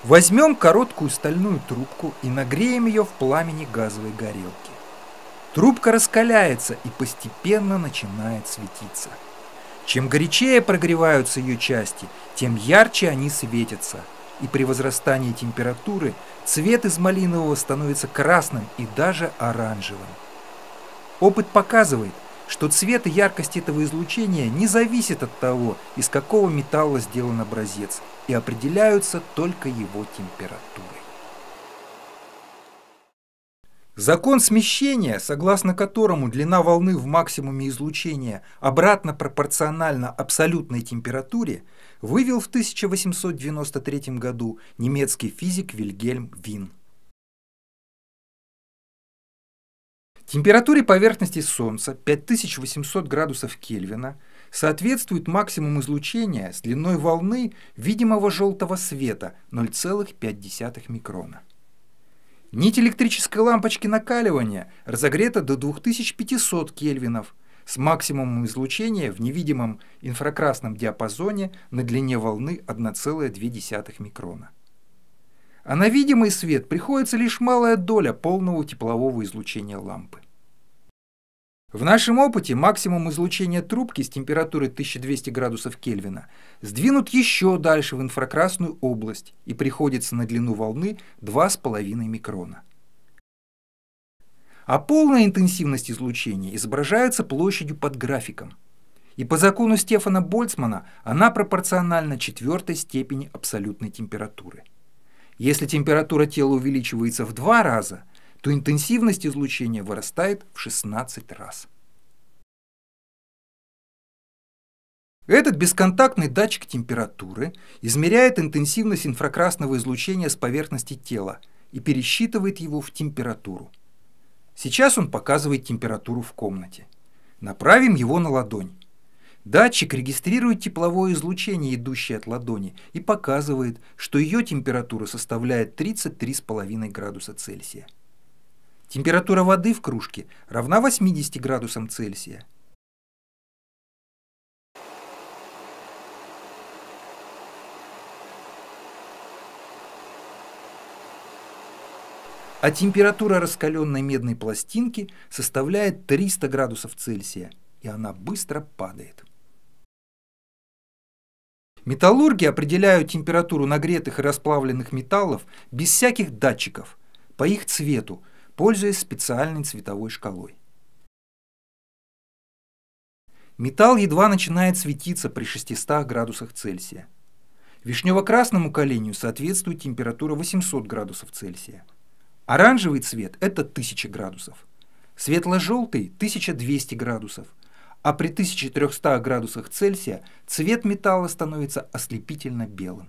Возьмем короткую стальную трубку и нагреем ее в пламени газовой горелки. Трубка раскаляется и постепенно начинает светиться. Чем горячее прогреваются ее части, тем ярче они светятся. И при возрастании температуры цвет из малинового становится красным и даже оранжевым. Опыт показывает, что цвет и яркость этого излучения не зависят от того, из какого металла сделан образец, и определяются только его температурой. Закон смещения, согласно которому длина волны в максимуме излучения обратно пропорциональна абсолютной температуре, вывел в 1893 году немецкий физик Вильгельм Вин. Температуре поверхности Солнца 5800 градусов Кельвина соответствует максимум излучения с длиной волны видимого желтого света 0,5 микрона. Нить электрической лампочки накаливания разогрета до 2500 кельвинов с максимумом излучения в невидимом инфракрасном диапазоне на длине волны 1,2 микрона. А на видимый свет приходится лишь малая доля полного теплового излучения лампы. В нашем опыте максимум излучения трубки с температурой 1200 градусов Кельвина сдвинут еще дальше в инфракрасную область и приходится на длину волны 2,5 микрона. А полная интенсивность излучения изображается площадью под графиком. И по закону Стефана Больцмана она пропорциональна четвертой степени абсолютной температуры. Если температура тела увеличивается в 2 раза, то интенсивность излучения вырастает в 16 раз. Этот бесконтактный датчик температуры измеряет интенсивность инфракрасного излучения с поверхности тела и пересчитывает его в температуру. Сейчас он показывает температуру в комнате. Направим его на ладонь. Датчик регистрирует тепловое излучение, идущее от ладони, и показывает, что ее температура составляет 33,5 градуса Цельсия. Температура воды в кружке равна 80 градусам Цельсия. А температура раскаленной медной пластинки составляет 300 градусов Цельсия, и она быстро падает. Металлурги определяют температуру нагретых и расплавленных металлов без всяких датчиков, по их цвету, пользуясь специальной цветовой шкалой. Металл едва начинает светиться при 600 градусах Цельсия. Вишнево-красному калению соответствует температура 800 градусов Цельсия. Оранжевый цвет – это 1000 градусов, светло-желтый – 1200 градусов, а при 1300 градусах Цельсия цвет металла становится ослепительно белым.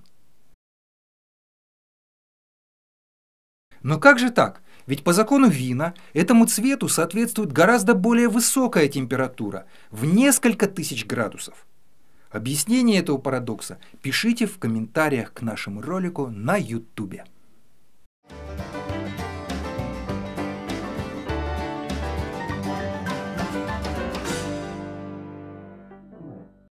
Но как же так? Ведь по закону Вина этому цвету соответствует гораздо более высокая температура, в несколько тысяч градусов. Объяснение этого парадокса пишите в комментариях к нашему ролику на YouTube.